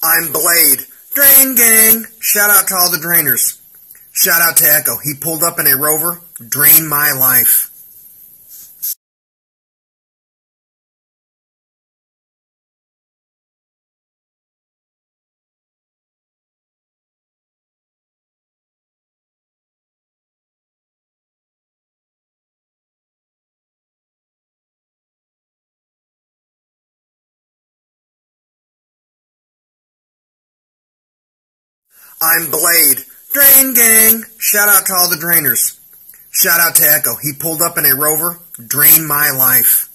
I'm Blade. Drain gang! Shout out to all the drainers. Shout out to Echo. He pulled up in a Rover. Drained my life. I'm Blade. Drain gang! Shout out to all the drainers. Shout out to Echo. He pulled up in a Rover. Drained my life.